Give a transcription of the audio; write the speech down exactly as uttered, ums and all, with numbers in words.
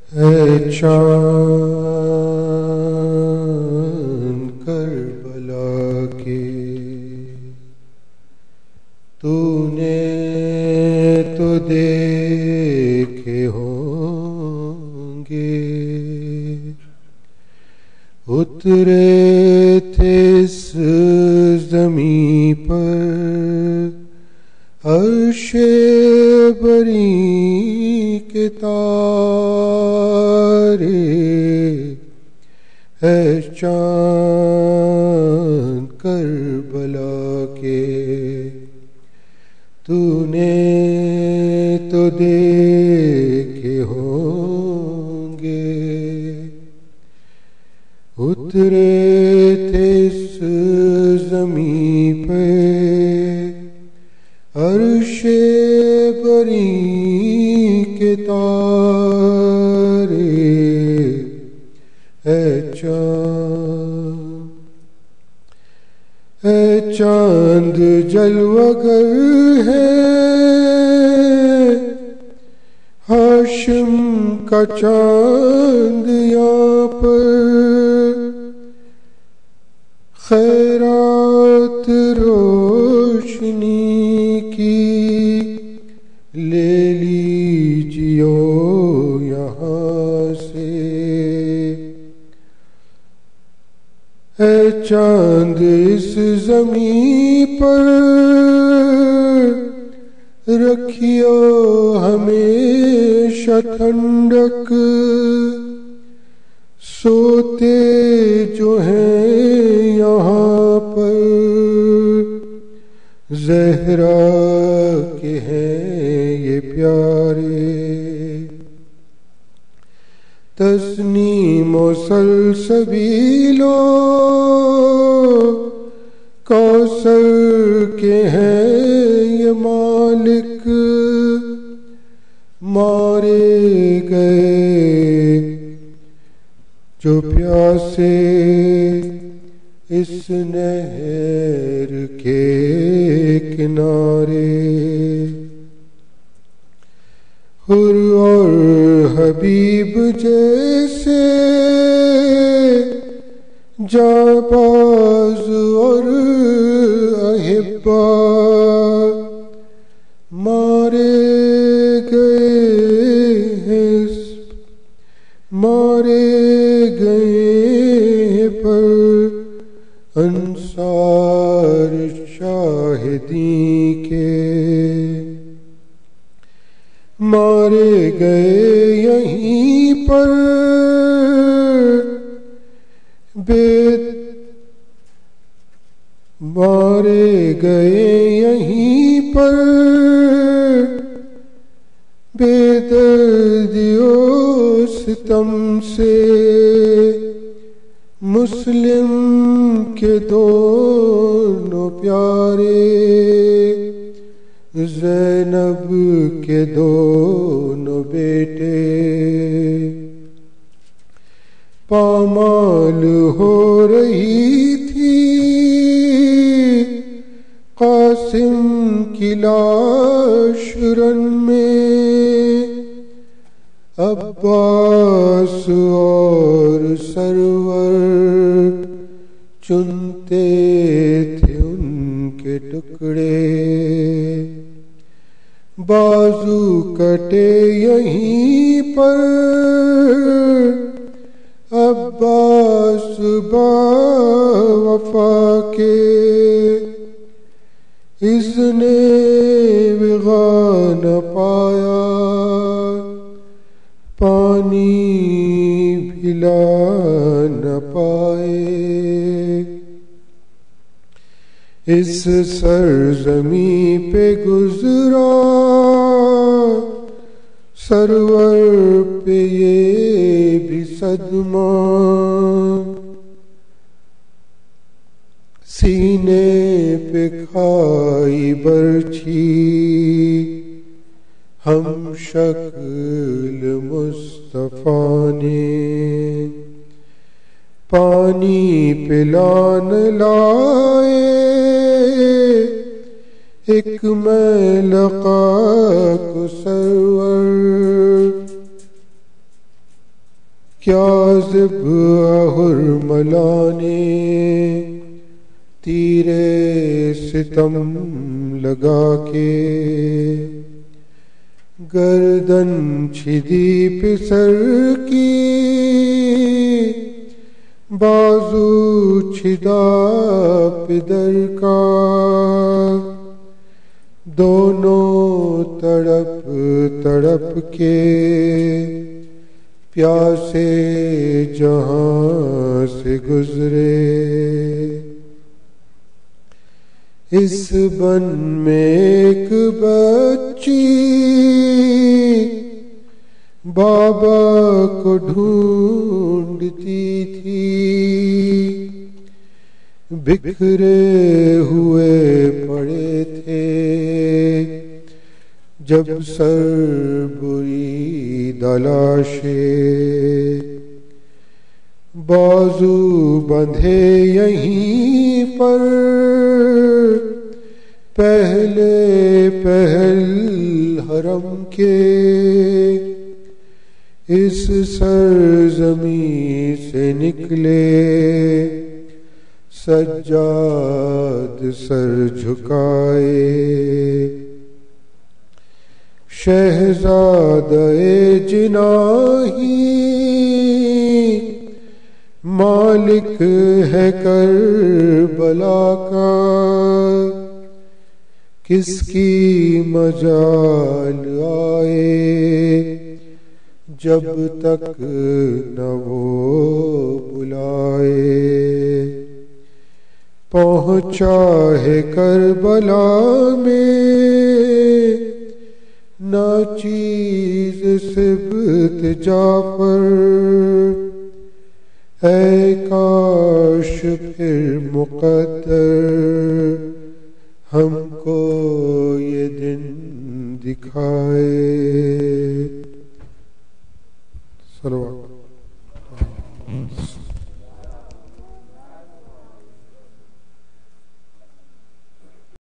اے چاند کربلا کے تو نے تو دیکھے ہوں گے، اترے تھے اس زمیں پر عرش بری کے تارے، اے چاند کربلا کے تو نے تو دیکھے ہوں گے، اترے تھے اس زمیں پہ عرش بری کے تارے، اے چاند اے چاند جلوگر ہے ہاشم کا چاند یہاں پر، خیرات روشنی کی لے لیجیو یہاں سے، اے چاند اس زمیں پر رکھیو ہمیشہ ٹھنڈک، سوتے جو ہیں یہاں پر زہرا کے ہیں یہ پیارے، تسنیم و سلسبیلو کوثر کے ہیں یہ مالک، مارے گئے جو پیاسے اس نہر کے کنارے، حر اور حبیب جیسے جانباز اور احبا مارے گئے ہیں، مارے گئے پر انصار شاہدین کے، مارے گئے یہیں پر بے مارے گئے یہیں پر بے دردی و ستم سے، مسلم کے دونوں پیارے زینب کے دونوں بیٹے، پامال ہو رہی تھی قاسم کی لاش رن میں، عباس اور سرور چنتے تھے ان کے ٹکڑے، بازو کٹے یہیں پر عباس با وفا کے، اس نے وغا نہ پایا پانی بھلا نہ پائے، اس سرزمین پہ گزرا سرور پہ یہ بھی صدمہ، سینے پہ کھائی برچھی ہم شکل مصطفیٰ نے، پانی پلان لائے ایک میں لقا کو سرور، کیا زب حرملا نے تیرے ستم لگا کے گردن چھدی پسر کی بازو چھدا پدر کا دونوں تڑپ تڑپ کے پیاسے جہاں سے گزرے اس بن میں ایک بچی بابا کو ڈھونڈتی تھی بکھرے ہوئے پڑے تھے جب سر بری دلاشے بازو بندھے یہیں پر پہلے پہل حرم کے اس سرزمین سے نکلے سجاد سر جھکائے شہزادہ جناحی مالک ہے کربلا کا کس کی مجال آئے جب تک نہ وہ بلائے پہنچا ہے کربلا میں نہ چیز سبت جعفر اے کاش پھر مقدر ہم کو یہ دن دکھائے